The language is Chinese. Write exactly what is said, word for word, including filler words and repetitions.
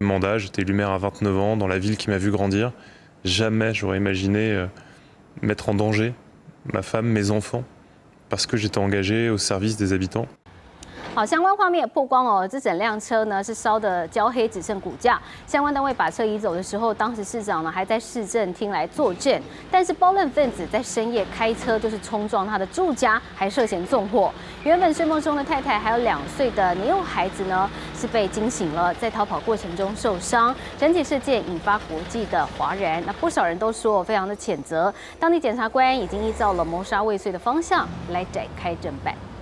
Mandat, j'étais élu maire à vingt-neuf ans dans la ville qui m'a vu grandir. Jamais j'aurais imaginé euh, mettre en danger ma femme, mes enfants, parce que j'étais engagé au service des habitants. 好，相关画面曝光哦，这整辆车呢是烧得焦黑，只剩骨架。相关单位把车移走的时候，当时市长呢还在市政厅来作证。但是包刃分子在深夜开车就是冲撞他的住家，还涉嫌纵火。原本睡梦中的太太还有两岁的年幼孩子呢，是被惊醒了，在逃跑过程中受伤。整体事件引发国际的哗然，那不少人都说非常的谴责。当地检察官已经依照了谋杀未遂的方向来展开侦办。